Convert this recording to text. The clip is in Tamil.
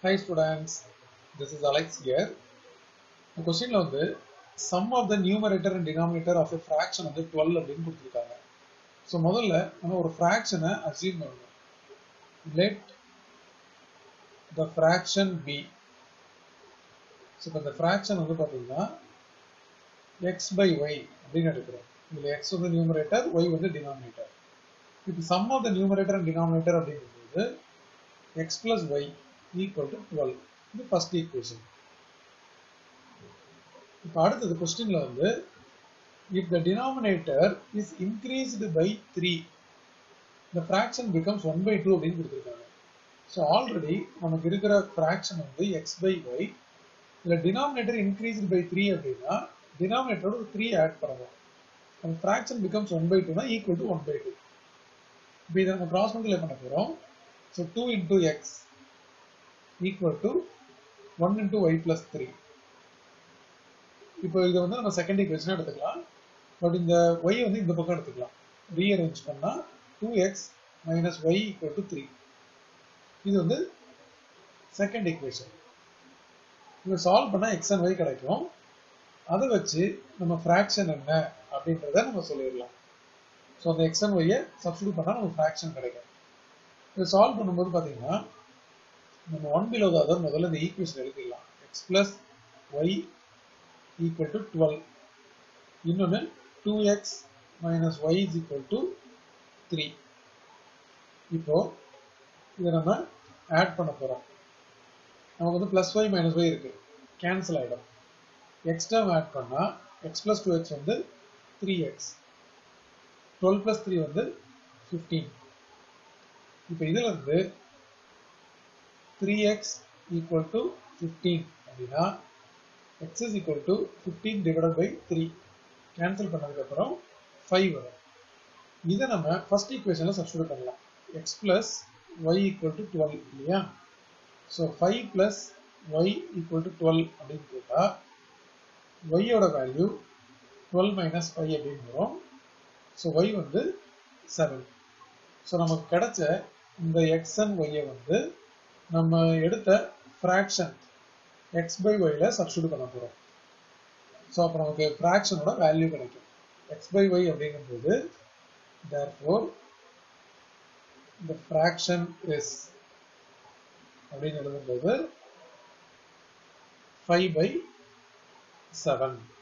Hi students, this is Alex here. The question is sum of the numerator and denominator of a fraction is 12 அப்படின்னு கொடுத்திருக்காங்க. So முதல்ல நம்ம ஒரு fraction assume பண்ணணும். Let the fraction be. So இந்த fraction வந்து பாத்தீங்கன்னா x by y அப்படின்னு எடுக்கிறோம். இதுல x வந்து numerator, y வந்து denominator. இப்போ sum of the numerator and denominator அப்படிங்கும்போது x plus y equal to 12. இது first equation. இப்போ அடுத்தது क्वेश्चनல வந்து if the denominator is increased by 3 the fraction becomes 1 by 2 அப்படினு கொடுத்திருக்காங்க. So already நமக்கு இருக்கிற fraction வந்து x by y இதுல denominator increased by 3 அப்படினா denominator ஓட 3 ஆட் பண்ணனும். அந்த fraction becomes 1 by 2 னா equal to 1 by 2. இப்போ இத நம்ம cross multiply பண்ண போறோம். So 2 into x equal to 1 into y plus 3. இப்போ இத வந்து நம்ம செகண்ட் ஈக்குவேஷனா எடுத்துக்கலாம். பட் இந்த y வந்து இந்த பக்கம் எடுத்துக்கலாம். ரீஅரேஞ்ச் பண்ணா 2x minus y equal to 3. இது வந்து செகண்ட் ஈக்குவேஷன். இத சால்வ் பண்ணா x and y கிடைக்கும். அத வச்சு நம்ம ஃபிராக்ஷன் என்ன அப்படின்றத நம்ம சொல்லிரலாம். சோ அந்த x and y ஐ சப்ஸ்டிட்யூட் பண்ணா நமக்கு ஃபிராக்ஷன் கிடைக்கும். இத சால்வ் பண்ணும்போது பாத்தீங்கன்னா நம்ம 1 below the other முதல்ல இந்த ஈக்குவேஷன் எழுதிடலாம். x plus y equal to 12. இன்னொன்னு 2x minus y is equal to 3. இப்போ இத நம்ம ஆட் பண்ண போறோம். நமக்கு வந்து plus y minus y இருக்கு. கேன்சல் ஆயிடும். x term ஆட் பண்ணா x plus 2x வந்து 3x. 12 plus 3 வந்து 15. இப்போ இதுல இருந்து 3x equal to 15 அப்படினா x is equal to 15 divided by 3. Cancel பண்ணதுக்கு அப்புறம் 5 வரும். இத நம்ம ஃபர்ஸ்ட் ஈக்குவேஷன்ல சப்ஸ்டிட்யூட் பண்ணலாம். x plus y equal to 12 இல்லையா? So 5 plus y equal to 12 அப்படினு போட்டா y ஓட வேல்யூ 12 minus 5 அப்படினு வரும். சோ y வந்து 7. சோ நமக்கு கிடைச்ச இந்த x and y ஐ வந்து நம்ம எடுத்த ஃபிராக்ஷன் x by y ல சப்ஸ்டிட்யூட் பண்ண போறோம். சோ அப்ப நமக்கு ஃபிராக்ஷனோட வேல்யூ கிடைக்கும். x by y அப்படிங்கும்போது therefore the fraction is அப்படின்னு எழுதும்போது 5 by 7